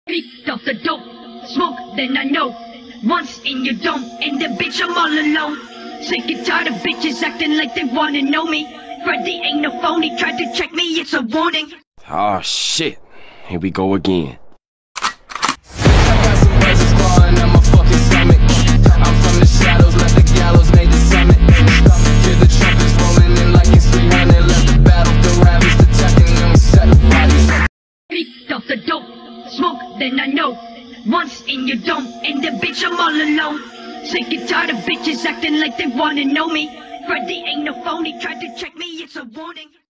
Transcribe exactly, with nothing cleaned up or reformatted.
Picked off the dope, smoke, then I know. Once in your dome, and the bitch I'm all alone. Sick and tired of bitches acting like they wanna know me. Freddy ain't no phony, tried to check me, it's a warning. Oh shit, here we go again. I got some buzzes clawing at my fucking stomach. I'm from the shadows, let the gallows made the summit. Hear the trumpets rolling in like it's three hundred. Let the battlefield ravage the tech and then we set the bodies. Picked off the dope, smoke, then I know. Once in your dome, and the bitch I'm all alone. Sick and tired of bitches acting like they wanna know me. Freddy ain't no phony, tried to check me, it's a warning.